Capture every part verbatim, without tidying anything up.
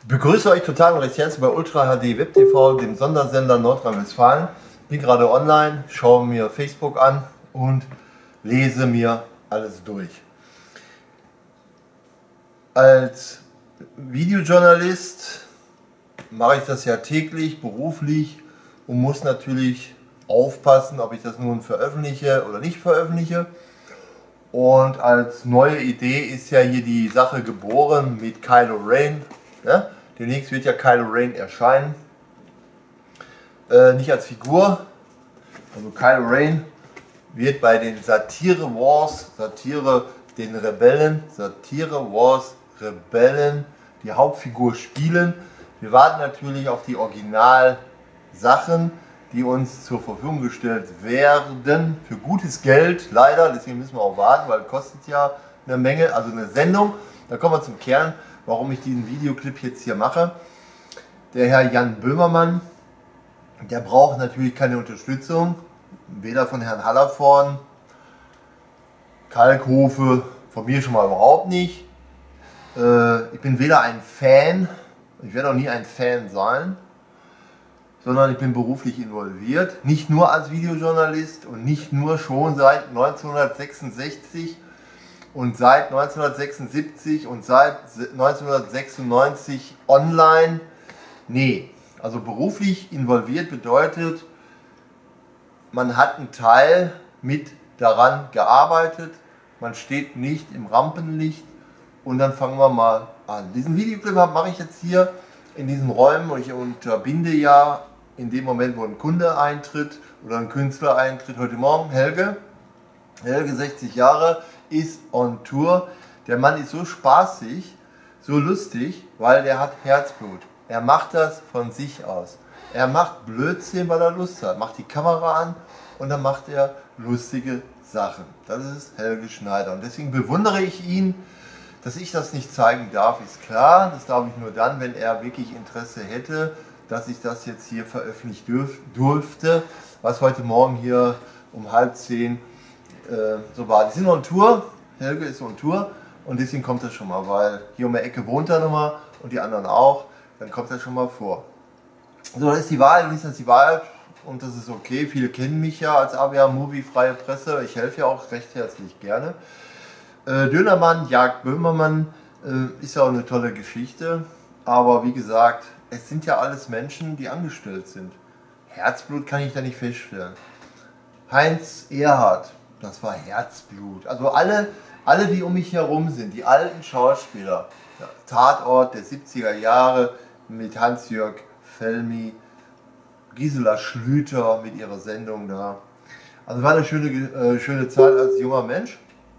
Ich begrüße euch total und recht herzlich bei Ultra H D Web T V, dem Sondersender Nordrhein-Westfalen. Bin gerade online, schaue mir Facebook an und lese mir alles durch. Als Videojournalist mache ich das ja täglich, beruflich und muss natürlich aufpassen, ob ich das nun veröffentliche oder nicht veröffentliche. Und als neue Idee ist ja hier die Sache geboren mit Kylo Ren. Ja? Demnächst wird ja Kylo Ren erscheinen. Äh, nicht als Figur. Also Kylo Ren wird bei den Satire Wars, Satire den Rebellen, Satire Wars Rebellen die Hauptfigur spielen. Wir warten natürlich auf die Originalsachen, die uns zur Verfügung gestellt werden, für gutes Geld, leider, deswegen müssen wir auch warten, weil es kostet ja eine Menge, also eine Sendung. Da kommen wir zum Kern, warum ich diesen Videoclip jetzt hier mache. Der Herr Jan Böhmermann, der braucht natürlich keine Unterstützung, weder von Herrn Hallervorden, Kalkhofe, von mir schon mal überhaupt nicht. Ich bin weder ein Fan, ich werde auch nie ein Fan sein, sondern ich bin beruflich involviert, nicht nur als Videojournalist und nicht nur schon seit neunzehnhundertsechsundsechzig und seit neunzehnhundertsechsundsiebzig und seit neunzehnhundertsechsundneunzig online. Nee, also beruflich involviert bedeutet, man hat einen Teil mit daran gearbeitet, man steht nicht im Rampenlicht und dann fangen wir mal an. Diesen Videoclip mache ich jetzt hier in diesen Räumen und ich unterbinde ja in dem Moment, wo ein Kunde eintritt oder ein Künstler eintritt. Heute Morgen Helge, Helge sechzig Jahre, ist on Tour. Der Mann ist so spaßig, so lustig, weil der hat Herzblut. Er macht das von sich aus. Er macht Blödsinn, weil er Lust hat. Macht die Kamera an und dann macht er lustige Sachen. Das ist Helge Schneider und deswegen bewundere ich ihn. Dass ich das nicht zeigen darf, ist klar. Das darf ich nur dann, wenn er wirklich Interesse hätte, dass ich das jetzt hier veröffentlichen dürf, durfte, was heute Morgen hier um halb zehn äh, so war. Die sind on Tour, Helge ist on Tour und deswegen kommt das schon mal, weil hier um die Ecke wohnt er nochmal und die anderen auch, dann kommt das schon mal vor. So, das ist die Wahl, das ist die Wahl und das ist okay. Viele kennen mich ja als A W A-Movie, freie Presse, ich helfe ja auch recht herzlich gerne. Äh, Dönermann jagt Böhmermann äh, ist ja auch eine tolle Geschichte, aber wie gesagt, es sind ja alles Menschen, die angestellt sind. Herzblut kann ich da nicht feststellen. Heinz Erhardt, das war Herzblut. Also alle, alle, die um mich herum sind, die alten Schauspieler, ja, Tatort der siebziger Jahre mit Hans-Jörg Felmi, Gisela Schlüter mit ihrer Sendung da. Also war eine schöne, äh, schöne Zeit als junger Mensch.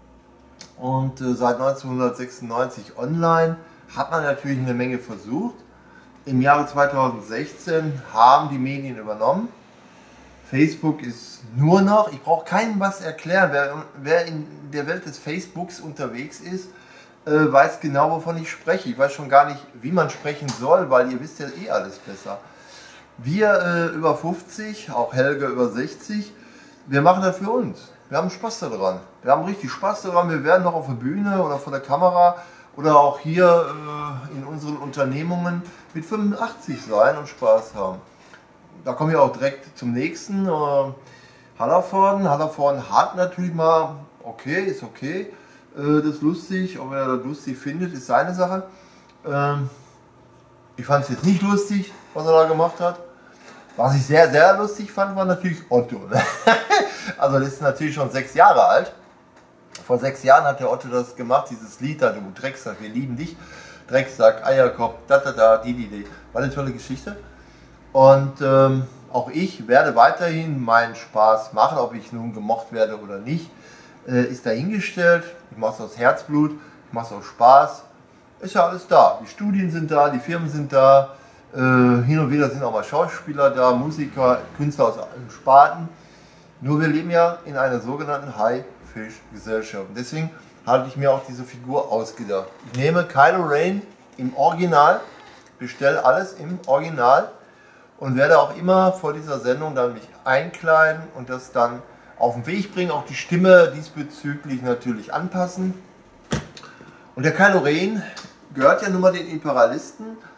Und äh, seit neunzehnhundertsechsundneunzig online hat man natürlich eine Menge versucht. Im Jahre zweitausendsechzehn haben die Medien übernommen. Facebook ist nur noch, ich brauche keinem was erklären, wer, wer in der Welt des Facebooks unterwegs ist, äh, weiß genau, wovon ich spreche. Ich weiß schon gar nicht, wie man sprechen soll, weil ihr wisst ja eh alles besser. Wir äh, über fünfzig, auch Helge über sechzig, wir machen das für uns. Wir haben Spaß daran. Wir haben richtig Spaß daran. Wir werden noch auf der Bühne oder vor der Kamera oder auch hier äh, in unseren Unternehmungen mit fünfundachtzig sein und Spaß haben. Da kommen wir auch direkt zum nächsten. Äh, Hallervorden. Hallervorden hat natürlich mal, okay, ist okay, äh, das ist lustig. Ob er das lustig findet, ist seine Sache. Ähm, ich fand es jetzt nicht lustig, was er da gemacht hat. Was ich sehr, sehr lustig fand, war natürlich Otto. Also das ist natürlich schon sechs Jahre alt. Vor sechs Jahren hat der Otto das gemacht, dieses Lied da, du Drecksack, wir lieben dich. Drecksack, Eierkopf, da da da, die, die, die. War eine tolle Geschichte. Und ähm, auch ich werde weiterhin meinen Spaß machen, ob ich nun gemocht werde oder nicht, äh, ist dahingestellt. Ich mache es aus Herzblut, ich mache es aus Spaß. Ist ja alles da. Die Studien sind da, die Firmen sind da. Äh, hin und wieder sind auch mal Schauspieler da, Musiker, Künstler aus allen Sparten. Nur wir leben ja in einer sogenannten High-Fish-Gesellschaft. Deswegen habe ich mir auch diese Figur ausgedacht. Ich nehme Kylo Ren im Original, bestelle alles im Original und werde auch immer vor dieser Sendung dann mich einkleiden und das dann auf den Weg bringen, auch die Stimme diesbezüglich natürlich anpassen. Und der Kylo Ren gehört ja nun mal den Imperialisten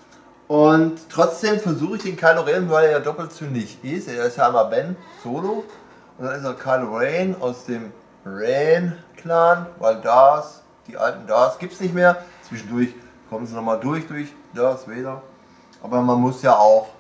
Und trotzdem versuche ich den Kylo Ren, weil er ja doppelzündig ist. Er ist ja einmal Ben Solo und dann ist er Kylo Ren aus dem Ren-Clan, weil Darth, die alten Darths gibt es nicht mehr. Zwischendurch kommen sie nochmal durch, durch Darth Vader. Aber man muss ja auch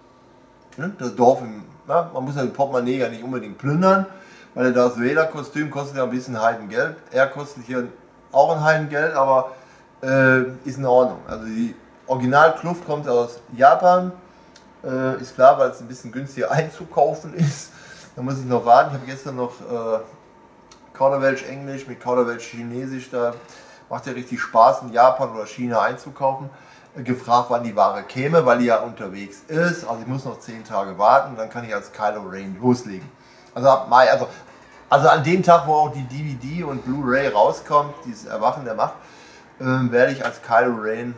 ne, das Dorf, im, na, man muss ja den Portemonnaie ja nicht unbedingt plündern, weil der Darth Vader Kostüm kostet ja ein bisschen Heidengeld. Er kostet hier auch ein Heidengeld, aber äh, ist in Ordnung. Also die Original-Kluft kommt aus Japan, äh, ist klar, weil es ein bisschen günstiger einzukaufen ist. Da muss ich noch warten. Ich habe gestern noch äh, Kauderwelsch Englisch mit Kauderwelsch Chinesisch, da macht ja richtig Spaß in Japan oder China einzukaufen. Äh, gefragt, wann die Ware käme, weil die ja unterwegs ist. Also ich muss noch zehn Tage warten, dann kann ich als Kylo Ren loslegen. Also ab Mai, also, also an dem Tag, wo auch die D V D und Blu-ray rauskommt, dieses Erwachen der Macht, äh, werde ich als Kylo Ren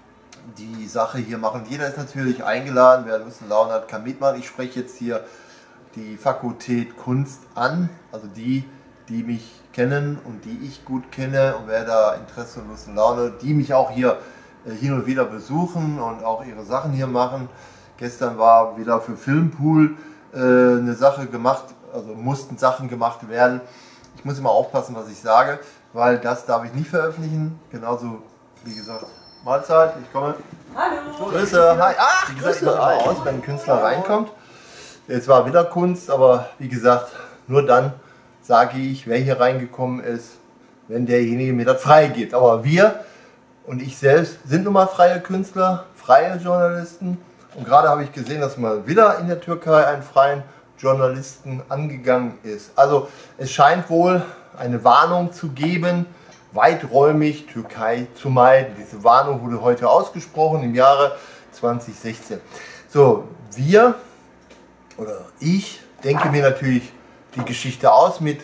die Sache hier machen. Jeder ist natürlich eingeladen, wer Lust und Laune hat, kann mitmachen. Ich spreche jetzt hier die Fakultät Kunst an, also die, die mich kennen und die ich gut kenne und wer da Interesse und Lust und Laune, die mich auch hier äh, hin und wieder besuchen und auch ihre Sachen hier machen. Gestern war wieder für Filmpool äh, eine Sache gemacht, also mussten Sachen gemacht werden. Ich muss immer aufpassen, was ich sage, weil das darf ich nicht veröffentlichen, genauso wie gesagt. Mahlzeit, ich komme. Hallo. Grüße, hi. Ach, wie gesagt, ich mache immer aus, wenn ein Künstler reinkommt. Jetzt war wieder Kunst, aber wie gesagt, nur dann sage ich, wer hier reingekommen ist, wenn derjenige mir das freigibt. Aber wir und ich selbst sind nun mal freie Künstler, freie Journalisten. Und gerade habe ich gesehen, dass mal wieder in der Türkei einen freien Journalisten angegangen ist. Also es scheint wohl eine Warnung zu geben, weiträumig Türkei zu meiden. Diese Warnung wurde heute ausgesprochen im Jahre zweitausendsechzehn. So, wir oder ich denke mir natürlich die Geschichte aus mit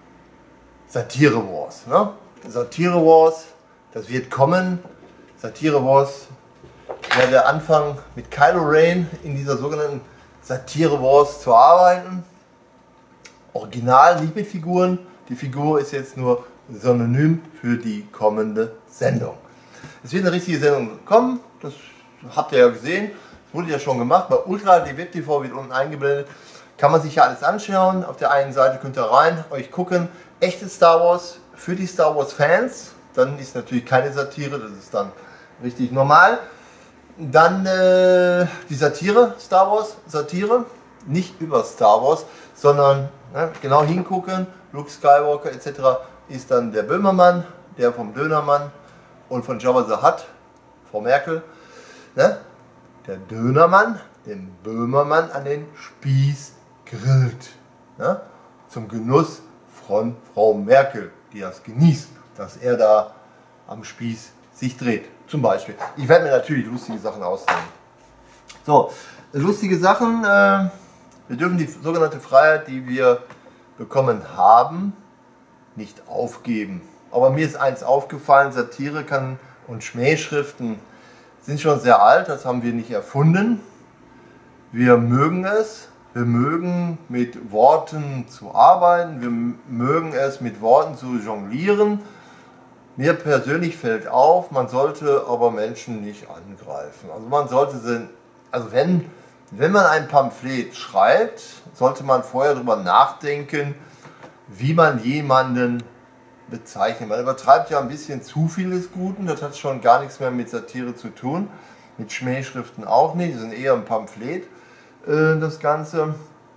Satire Wars. Ne? Satire Wars, das wird kommen. Satire Wars werde anfangen mit Kylo Ren in dieser sogenannten Satire Wars zu arbeiten. Original, nicht mit Figuren. Die Figur ist jetzt nur Synonym für die kommende Sendung. Es wird eine richtige Sendung kommen, das habt ihr ja gesehen, das wurde ja schon gemacht, bei Ultra D Web T V wird unten eingeblendet, kann man sich ja alles anschauen, auf der einen Seite könnt ihr rein, euch gucken, echte Star Wars für die Star Wars Fans, dann ist natürlich keine Satire, das ist dann richtig normal. Dann äh, die Satire, Star Wars, Satire, nicht über Star Wars, sondern ne, genau hingucken, Luke Skywalker et cetera ist dann der Böhmermann, der vom Dönermann und von Jabba the Hutt, Frau Merkel, ne? Der Dönermann, den Böhmermann an den Spieß grillt. Ne? Zum Genuss von Frau Merkel, die das genießt, dass er da am Spieß sich dreht. Zum Beispiel. Ich werde mir natürlich lustige Sachen ausdenken. So, lustige Sachen, äh, wir dürfen die sogenannte Freiheit, die wir bekommen haben, nicht aufgeben. Aber mir ist eins aufgefallen, Satire kann und Schmähschriften sind schon sehr alt, das haben wir nicht erfunden. Wir mögen es, wir mögen mit Worten zu arbeiten, wir mögen es mit Worten zu jonglieren. Mir persönlich fällt auf, man sollte aber Menschen nicht angreifen. Also man sollte sie, also wenn, wenn man ein Pamphlet schreibt, sollte man vorher darüber nachdenken, wie man jemanden bezeichnet. Man übertreibt ja ein bisschen zu viel des Guten, das hat schon gar nichts mehr mit Satire zu tun, mit Schmähschriften auch nicht, das sind eher ein Pamphlet, äh, das Ganze,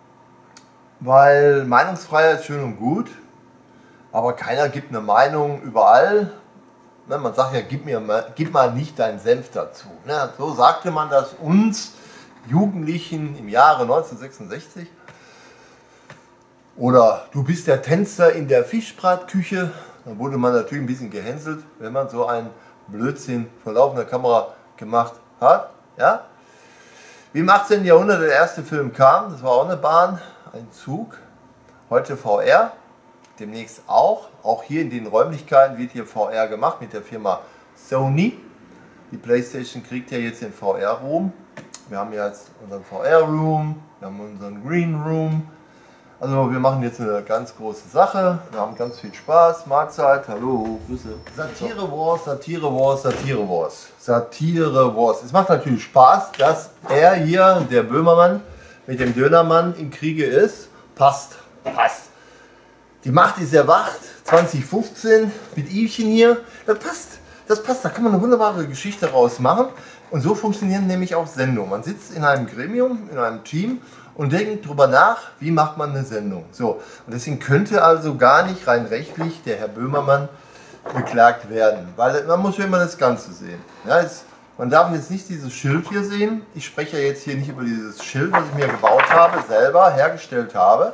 weil Meinungsfreiheit ist schön und gut, aber keiner gibt eine Meinung überall. Ne, man sagt ja, gib, mir mal, gib mal nicht deinen Senf dazu. Ne, so sagte man das uns Jugendlichen im Jahre neunzehnhundertsechsundsechzig. Oder du bist der Tänzer in der Fischbratküche. Dann wurde man natürlich ein bisschen gehänselt, wenn man so einen Blödsinn vor laufender Kamera gemacht hat. Ja? Wie im achtzehnten Jahrhundert der erste Film kam, das war auch eine Bahn, ein Zug. Heute V R, demnächst auch. Auch hier in den Räumlichkeiten wird hier V R gemacht mit der Firma Sony. Die PlayStation kriegt ja jetzt den V R-Room. Wir haben jetzt unseren V R-Room, wir haben unseren Green Room. Also wir machen jetzt eine ganz große Sache, wir haben ganz viel Spaß, Mahlzeit, hallo, Grüße. Satire Wars, Satire Wars, Satire Wars, Satire Wars. Es macht natürlich Spaß, dass er hier, der Böhmermann, mit dem Dönermann im Kriege ist. Passt, passt. Die Macht ist erwacht, zwanzig fünfzehn, mit Ivchen hier, das passt, das passt, da kann man eine wunderbare Geschichte raus machen. Und so funktionieren nämlich auch Sendungen. Man sitzt in einem Gremium, in einem Team und denkt darüber nach, wie macht man eine Sendung. So, und deswegen könnte also gar nicht rein rechtlich der Herr Böhmermann beklagt werden, weil man muss ja immer das Ganze sehen. Ja, jetzt, man darf jetzt nicht dieses Schild hier sehen. Ich spreche ja jetzt hier nicht über dieses Schild, was ich mir gebaut habe, selber hergestellt habe,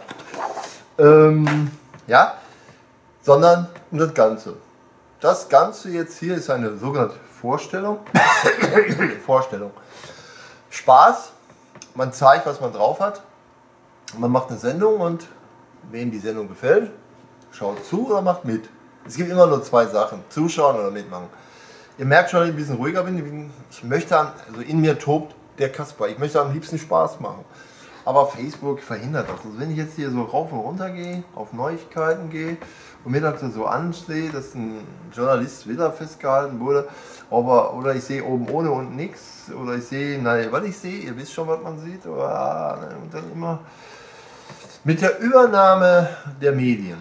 ähm, ja, sondern um das Ganze. Das Ganze jetzt hier ist eine sogenannte Vorstellung. Vorstellung. Spaß. Man zeigt, was man drauf hat. Man macht eine Sendung und wem die Sendung gefällt, schaut zu oder macht mit. Es gibt immer nur zwei Sachen, zuschauen oder mitmachen. Ihr merkt schon, dass ich ein bisschen ruhiger bin. Ich möchte, also in mir tobt der Kasper. Ich möchte am liebsten Spaß machen. Aber Facebook verhindert das. Also wenn ich jetzt hier so rauf und runter gehe, auf Neuigkeiten gehe und mir das so ansehe, dass ein Journalist wieder festgehalten wurde, aber, oder ich sehe oben ohne und nichts, oder ich sehe, nein, was ich sehe, ihr wisst schon, was man sieht, oder, und dann immer mit der Übernahme der Medien,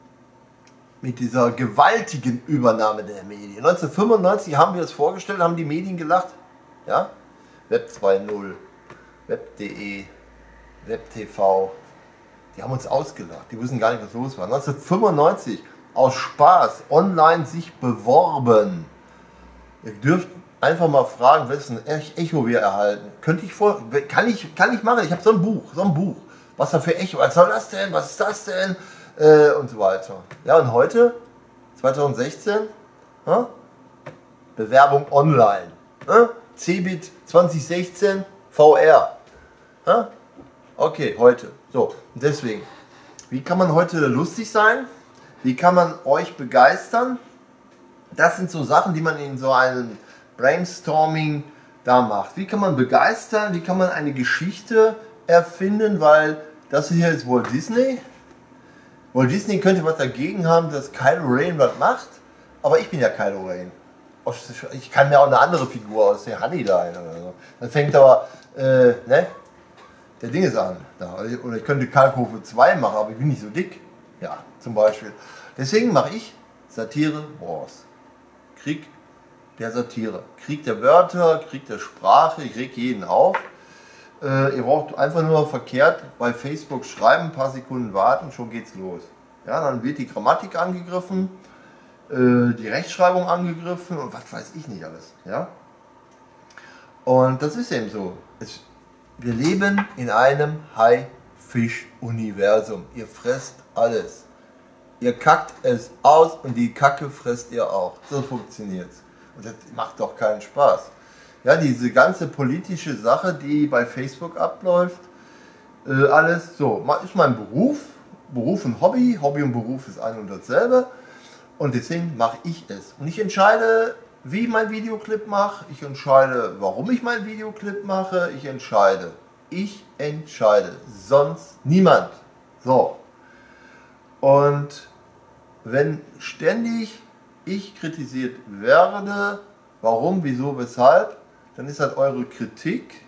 mit dieser gewaltigen Übernahme der Medien. neunzehnhundertfünfundneunzig haben wir es vorgestellt, haben die Medien gelacht, ja, Web zwei Punkt null, Web punkt de, Web T V, die haben uns ausgelacht, die wussten gar nicht, was los war. neunzehnhundertfünfundneunzig aus Spaß online sich beworben. Ihr dürft einfach mal fragen, wessen Echo wir erhalten. Könnte ich vor, kann ich, kann ich machen. Ich habe so ein Buch, so ein Buch. Was da für Echo, was soll das denn, was ist das denn? Äh, und so weiter. Ja, und heute, zweitausendsechzehn, ja, Bewerbung online. Ja, Cebit zwanzig sechzehn V R. Ja, okay, heute. So, und deswegen, wie kann man heute lustig sein? Wie kann man euch begeistern? Das sind so Sachen, die man in so einem Brainstorming da macht. Wie kann man begeistern? Wie kann man eine Geschichte erfinden? Weil das hier ist Walt Disney. Walt Disney könnte was dagegen haben, dass Kylo Ren was macht. Aber ich bin ja Kylo Ren. Ich kann mir auch eine andere Figur aus der Honey da ein oder so. Dann fängt aber, äh, ne? Der Ding ist an. Oder ich könnte Kalkofe zwei machen, aber ich bin nicht so dick. Ja, zum Beispiel. Deswegen mache ich Satire Wars. Krieg der Satire. Krieg der Wörter, Krieg der Sprache, ich reg jeden auf. Äh, ihr braucht einfach nur verkehrt bei Facebook schreiben, ein paar Sekunden warten, schon geht's los. Ja, dann wird die Grammatik angegriffen, äh, die Rechtschreibung angegriffen und was weiß ich nicht alles. Ja? Und das ist eben so. Es, wir leben in einem Haifisch-Universum. Ihr fresst alles. Ihr kackt es aus und die Kacke fresst ihr auch. So funktioniert's. Und das macht doch keinen Spaß. Ja, diese ganze politische Sache, die bei Facebook abläuft, äh, alles so, ist mein Beruf. Beruf und Hobby. Hobby und Beruf ist ein und dasselbe. Und deswegen mache ich es. Und ich entscheide, wie ich mein Videoclip mache. Ich entscheide, warum ich mein Videoclip mache. Ich entscheide. Ich entscheide. Sonst niemand. So. Und wenn ständig ich kritisiert werde, warum, wieso, weshalb, dann ist das eure Kritik,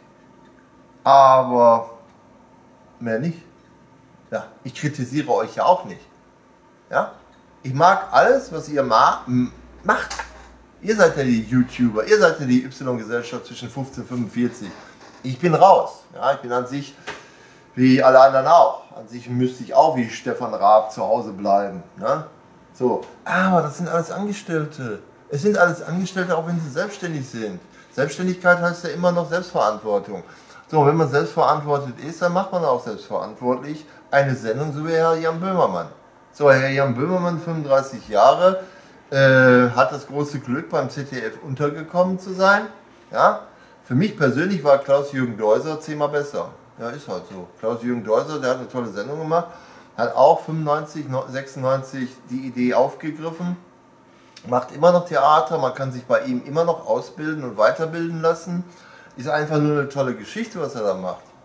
aber mehr nicht. Ja, ich kritisiere euch ja auch nicht. Ja? Ich mag alles, was ihr ma macht. Ihr seid ja die YouTuber, ihr seid ja die Y-Gesellschaft zwischen fünfzehn und fünfundvierzig. Ich bin raus. Ja, ich bin an sich wie alle anderen auch. An sich müsste ich auch wie Stefan Raab zu Hause bleiben. Ne? So, aber das sind alles Angestellte. Es sind alles Angestellte, auch wenn sie selbstständig sind. Selbstständigkeit heißt ja immer noch Selbstverantwortung. So, wenn man selbstverantwortet ist, dann macht man auch selbstverantwortlich eine Sendung, so wie Herr Jan Böhmermann. So, Herr Jan Böhmermann, fünfunddreißig Jahre, äh, hat das große Glück, beim Z D F untergekommen zu sein. Ja? Für mich persönlich war Klaus-Jürgen Deuser zehnmal besser. Ja, ist halt so. Klaus-Jürgen Deuser, der hat eine tolle Sendung gemacht, hat auch fünfundneunzig, sechsundneunzig die Idee aufgegriffen, macht immer noch Theater, man kann sich bei ihm immer noch ausbilden und weiterbilden lassen. Ist einfach nur eine tolle Geschichte, was er da macht.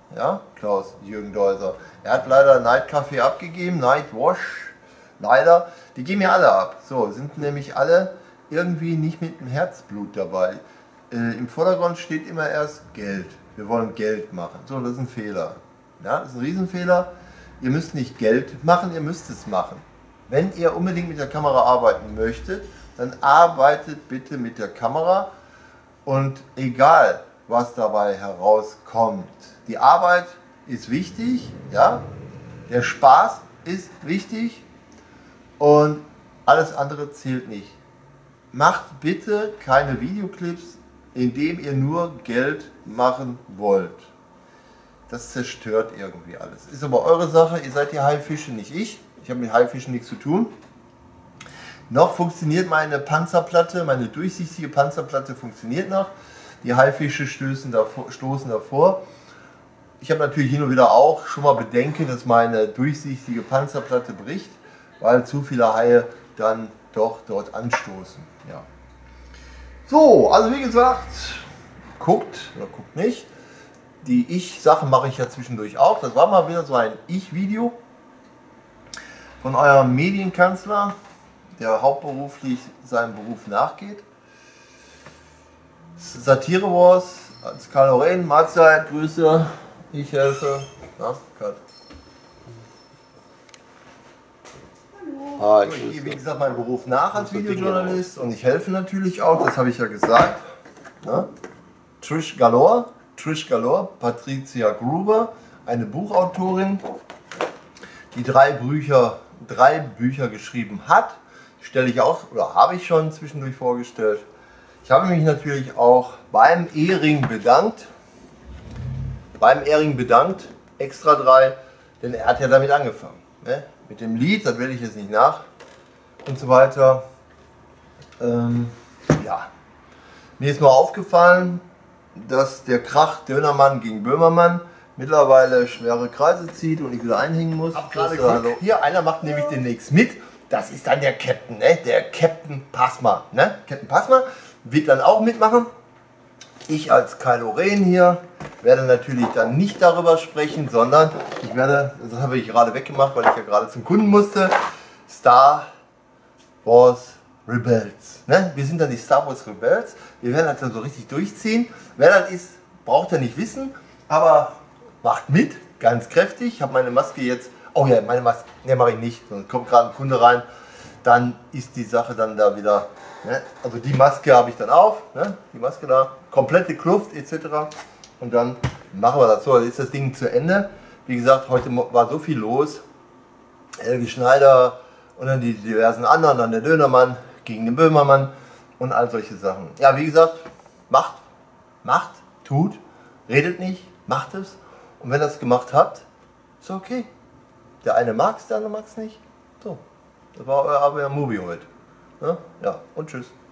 ja, Klaus-Jürgen Deuser. Er hat leider Night-Kaffee abgegeben, Night-Wash, leider. Die geben ja alle ab. So, sind nämlich alle irgendwie nicht mit dem Herzblut dabei. Äh, Im Vordergrund steht immer erst Geld. Wir wollen Geld machen. So, das ist ein Fehler. Ja, das ist ein Riesenfehler. Ihr müsst nicht Geld machen, ihr müsst es machen. Wenn ihr unbedingt mit der Kamera arbeiten möchtet, dann arbeitet bitte mit der Kamera und egal, was dabei herauskommt. Die Arbeit ist wichtig, ja, der Spaß ist wichtig und alles andere zählt nicht. Macht bitte keine Videoclips, indem ihr nur Geld machen wollt. Das zerstört irgendwie alles. Ist aber eure Sache, ihr seid die Haifische, nicht ich. Ich habe mit Haifischen nichts zu tun. Noch funktioniert meine Panzerplatte, meine durchsichtige Panzerplatte funktioniert noch. Die Haifische stößen davor, stoßen davor. Ich habe natürlich hin und wieder auch schon mal Bedenken, dass meine durchsichtige Panzerplatte bricht, weil zu viele Haie dann doch dort anstoßen. Ja. So, also wie gesagt, guckt oder guckt nicht. Die Ich-Sachen mache ich ja zwischendurch auch. Das war mal wieder so ein Ich-Video von eurem Medienkanzler, der hauptberuflich seinem Beruf nachgeht. Satire Wars als Karl Loren, Mahlzeit, Grüße, ich helfe. Na, Kat. Ah, ich gehe wie gesagt meinen Beruf nach als Videojournalist und ich helfe natürlich auch, das habe ich ja gesagt. Na? Trish Galore, Trish Galore, Patricia Gruber, eine Buchautorin, die drei Bücher, drei Bücher geschrieben hat, stelle ich auch oder habe ich schon zwischendurch vorgestellt. Ich habe mich natürlich auch beim Ehring bedankt, beim Ehring bedankt, extra drei, denn er hat ja damit angefangen, ne? Mit dem Lied, das werde ich jetzt nicht nach und so weiter. Ähm, ja, mir ist nur aufgefallen, dass der Krach Dönermann gegen Böhmermann mittlerweile schwere Kreise zieht und ich wieder einhängen muss. Das, äh, hallo. Hier, einer macht nämlich demnächst mit. Das ist dann der Captain, ne? Der Captain Pasma. Ne? Captain Pasma wird dann auch mitmachen. Ich als Karl Loren hier werde natürlich dann nicht darüber sprechen, sondern ich werde, das habe ich gerade weggemacht, weil ich ja gerade zum Kunden musste, Star Wars Rebels. Ne? Wir sind dann die Star Wars Rebels. Wir werden das dann so richtig durchziehen. Wer das ist, braucht er nicht wissen, aber macht mit, ganz kräftig. Ich habe meine Maske jetzt, oh ja, meine Maske, ne, mache ich nicht, sonst kommt gerade ein Kunde rein, dann ist die Sache dann da wieder, ne? Also die Maske habe ich dann auf, ne? Die Maske da, komplette Kluft et cetera. Und dann machen wir das so, dann ist das Ding zu Ende. Wie gesagt, heute war so viel los. Helge Schneider und dann die diversen anderen, dann der Dönermann gegen den Böhmermann und all solche Sachen. Ja, wie gesagt, macht, macht, tut, redet nicht, macht es. Und wenn ihr das gemacht habt, ist okay. Der eine mag es, der andere mag es nicht. So, das war euer Movie heute. Ja, und tschüss.